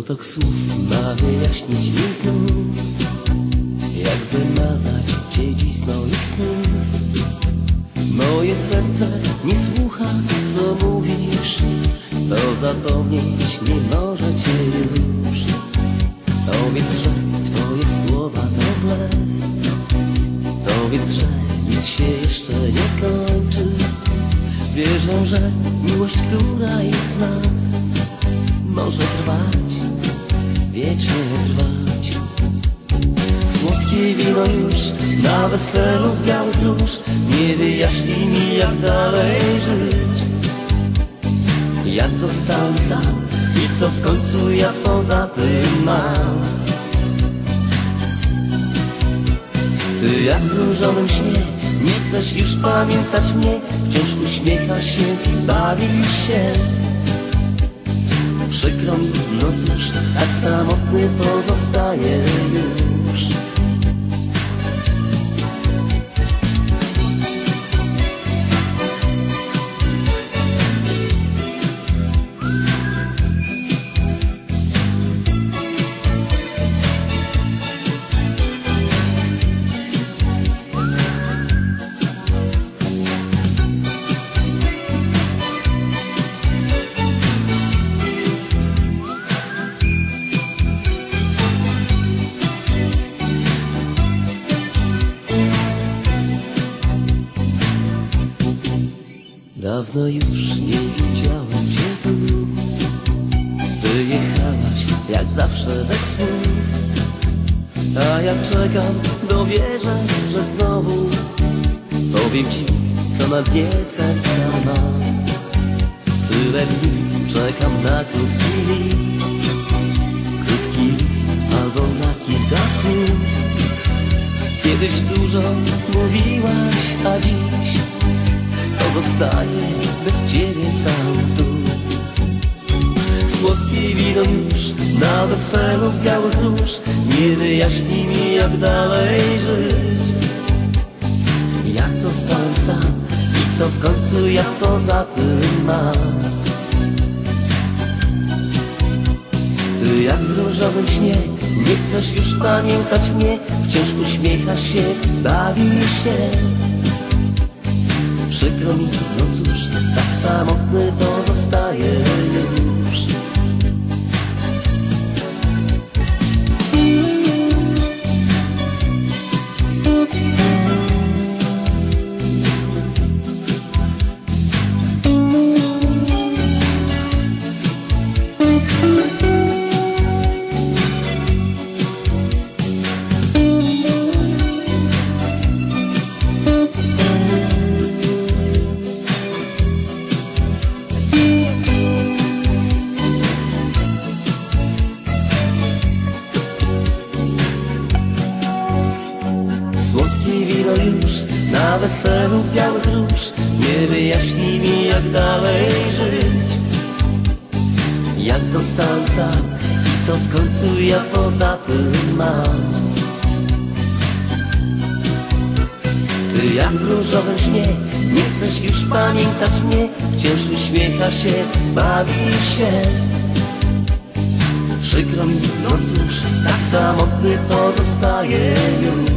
Potok słów ma wyjaśnić mi znów, jak wymazać cię dziś z moich snów. Moje serce nie słucha, co mówisz, to zapomnieć nie może cię już. Powiedz, że twoje słowa to blef, powiedz, że nic się jeszcze nie kończy. Wierzę, że miłość, która jest w nas, może trwać, wiecznie trwać. Słodkie wino już na weselu w białych róż nie wyjaśni mi, jak dalej żyć. Jak zostałem sam i co w końcu ja poza tym mam. Ty jak w różowym śnie nie chcesz już pamiętać mnie, wciąż uśmiechasz się i bawisz się. Przykro mi, no cóż, tak samotny pozostaję już. Dawno już nie widziałem cię tu. Wyjechałaś jak zawsze bez słów, a jak czekam, dowierzę, że znowu powiem ci, co na dnie serca mam. Tyle dni czekam na krótki list albo na kilka słów. Kiedyś dużo mówiłaś, a dziś pozostaję bez ciebie sam tu. Słodkie wino już na weselu w białych róż nie wyjaśni mi, jak dalej żyć. Jak zostałem sam i co w końcu ja poza tym mam. Ty jak w różowym śnie nie chcesz już pamiętać mnie, wciąż uśmiechasz się, bawisz się. Przykro mi, no cóż, tak samotny pozostaję już. Słodkie wino już na weselu białych róż nie wyjaśni mi, jak dalej żyć. Jak zostałem sam i co w końcu ja poza tym mam. Ty jak w różowym śnie nie chcesz już pamiętać mnie, wciąż uśmiechasz się, bawisz się. Przykro mi, no cóż, tak samotny pozostaję już.